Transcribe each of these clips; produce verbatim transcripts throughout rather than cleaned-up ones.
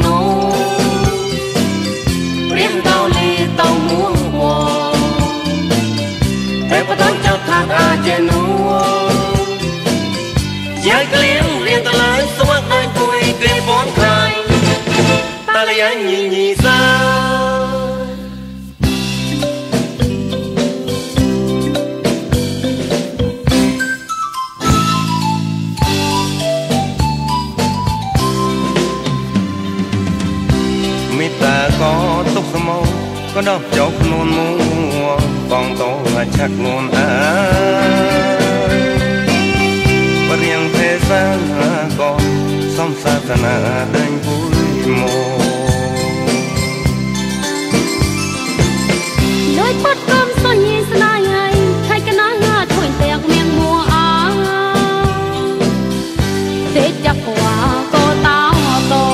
nô riêng tao lì tao muốn hoa thế có tao cho thác à chê nô giải cái liếng riêng tao lấy số ác anh vui kê bón khai ta lấy anh nhì nhì ra ta có túc sơ mô có đọc chốc luôn mua còn tổ là chắc luôn á và riêng thế gian có xong xa ta nà đánh vui mô lối bắt cơm so nhì sân ai ai thay cái ná ngà thổi tẹt miệng mùa á thế chắc quả có tao to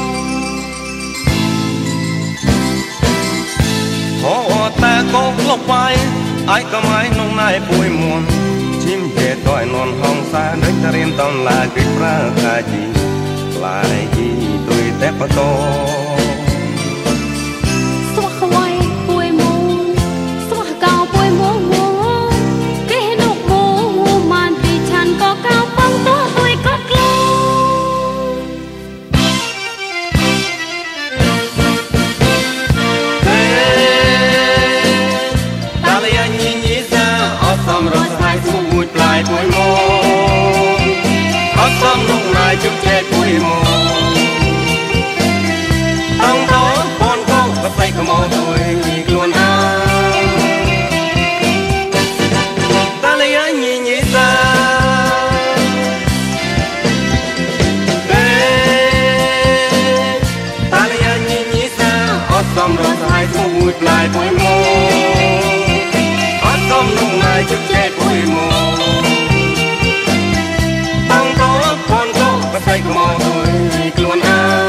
Hồ ta có lộc vai ai có mái nông nai bụi muôn chim về tỏi non hồng xa đến ta riêng tông là kịch ra thà chi lại chi tôi tép vào to xóa khói bụi muôn xóa cao bụi muôn muôn cái nụ muôn màn vì chăn có cao băng to tôi cất lâu Xong rồi hai phút lại bụi mô Ốc xong lúc này chúc chết bụi mô Tăng đó con cô và tay có mô tôi luôn á Ta lấy anh nhì nhì ra Ta lấy anh nhì nhì ra Ốc xong rồi hai phút lại bụi mô Xong lúc này chúc chết bụi mù Tăng có con cô và say của mò tôi luôn á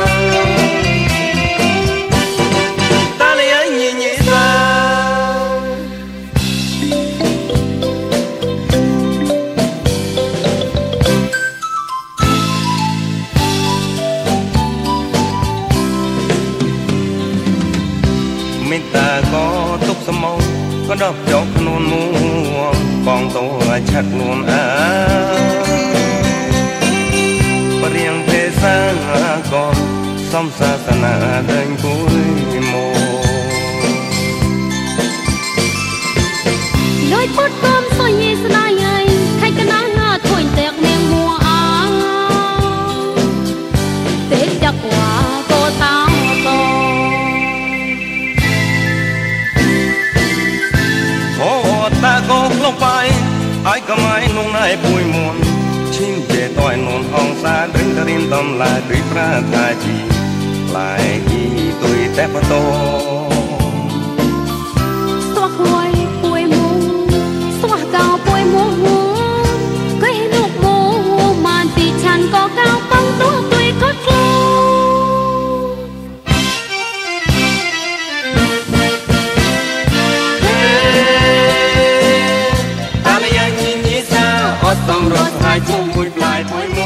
Ta lấy anh nhì nhì ra Mình ta có túc sơ mông có đọc chốc luôn mua còn tổ là chắc luôn á và riêng thế gian còn xong xa xa nà đánh cuối mô lối bắt cơm so nhì sân ai ai thay cái ná ngà thổi tẹt miệng mùa á thế chắc quả có tao to ta có lộc vai ai có mái nông nai bụi muôn chim về tỏi non hồng xa đến ta riêng tâm là tuy ra thà chi lại chi tôi tép vào to xóa khói bụi muôn xóa cao bụi muôn muôn cái nụ muôn màn vì chăn có cao băng to tôi cất lâu xong rồi hai chung vui lại bụi mù